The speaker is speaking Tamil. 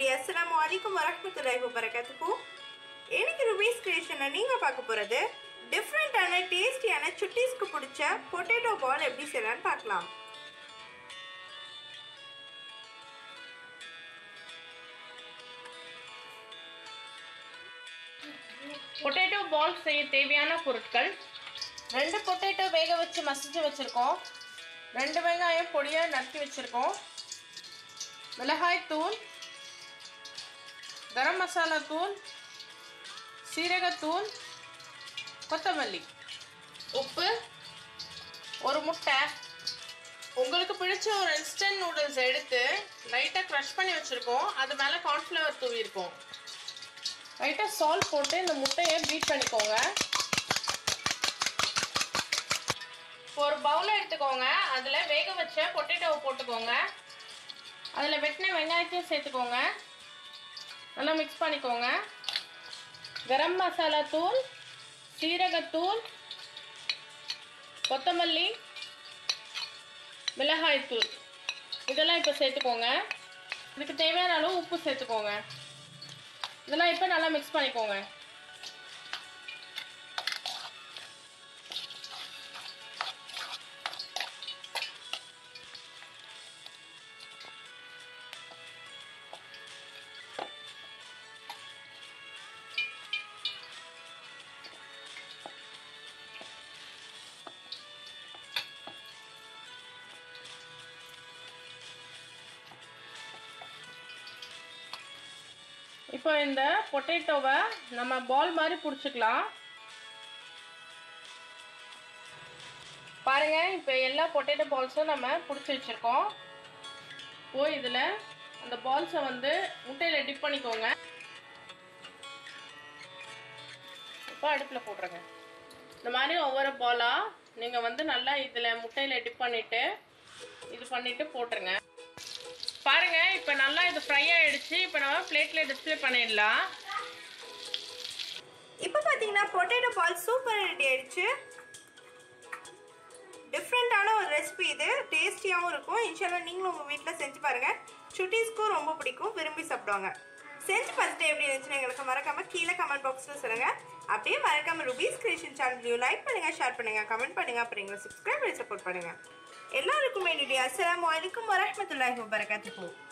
community. Assalamu alaikum warahmatullahi wabarakatuh. இன்னைக்கு ரூபீஸ் கிரியேஷன்ல நீங்க பார்க்க போறது டிஃபரண்டான டேஸ்டியான சுட்டீஸ்க்கு பிடிச்ச பொட்டேட்டோ பால் எப்படி செய்யலாம்னு பார்க்கலாம். பொட்டேட்டோ பால் செய்ய தேவையான பொருட்கள்: 2 பொட்டேட்டோ வேக வச்சு மசிச்சு வச்சிருக்கோம், 2 வெங்காயம் பொடியா நறுக்கி வச்சிருக்கோம், மிளகாய் தூள், கரம் மசாலா தூள், சீரகத்தூள், கொத்தமல்லி, உப்பு, ஒரு முட்டை. உங்களுக்கு பிடிச்ச ஒரு இன்ஸ்டன்ட் நூடுல்ஸ் எடுத்து லைட்டாக க்ரஷ் பண்ணி வச்சுருக்கோம், அது மேலே கார்ன்ஃப்ளவர் தூவிருக்கோம். லைட்டாக சால்ட் போட்டு இந்த முட்டையை பீட் பண்ணிக்கோங்க. ஒரு பவுலை எடுத்துக்கோங்க, அதில் வேக வச்ச பொட்டேட்டோவை போட்டுக்கோங்க, அதில் வெட்டின வெங்காயத்தையும் சேர்த்துக்கோங்க, நல்லா மிக்ஸ் பண்ணிக்கோங்க. கரம் மசாலா தூள், சீரகத்தூள், கொத்தமல்லி, மிளகாய் தூள் இதெல்லாம் இப்போ சேர்த்துக்கோங்க. இதுக்கு தேவையான அளவு உப்பு சேர்த்துக்கோங்க. இதெல்லாம் இப்போ நல்லா மிக்ஸ் பண்ணிக்கோங்க. இப்போ இந்த பொட்டேட்டோவை நம்ம பால் மாதிரி பிடிச்சிக்கலாம். பாருங்க, இப்போ எல்லா பொட்டேட்டோ பால்ஸும் நம்ம பிடிச்சி வச்சுருக்கோம். இப்போ இதில் அந்த பால்ஸை வந்து முட்டையில் டிப் பண்ணிக்கோங்க. இப்போ அடுப்பில் போட்டுருங்க. இந்த மாதிரி ஒவ்வொரு பாலாக நீங்கள் வந்து நல்லா இதில் முட்டையில் டிப் பண்ணிவிட்டு இது பண்ணிவிட்டு போட்டுருங்க. பாருங்க, இப்போ நல்லா இது ஃப்ரை ஆயிடுச்சு. இப்போ நம்ம பிளேட்ல டிஸ்ப்ளே பண்ணிடலாம். இப்போ பார்த்தீங்கன்னா பொட்டேட்டோ பால் சூப்பர் ரெடி ஆயிடுச்சு. டிஃப்ரெண்டான ஒரு ரெசிபி, இது டேஸ்டியாகவும் இருக்கும். இன்ஷால்லா நீங்களும் உங்கள் வீட்டில் செஞ்சு பாருங்கள். சுட்டீஸ்க்கும் ரொம்ப பிடிக்கும், விரும்பி சாப்பிடுவாங்க. செஞ்சு பார்த்துட்டு எப்படி இருந்துச்சுன்னு எங்களுக்கு மறக்காம கீழே கமெண்ட் பாக்ஸில் சொல்லுங்கள். அப்படியே மறக்காம ரூபீஸ் கிரியேஷன் சேனலையும் லைக் பண்ணுங்கள், ஷேர் பண்ணுங்கள், கமெண்ட் பண்ணுங்கள், அப்புறம் எங்களை சப்ஸ்கிரைப் பண்ணி சப்போர்ட் பண்ணுங்கள். எல்லாருக்குமே அஸ்ஸலாமு அலைக்கும் வரஹ்மத்துல்லாஹி வபரகாத்துஹு.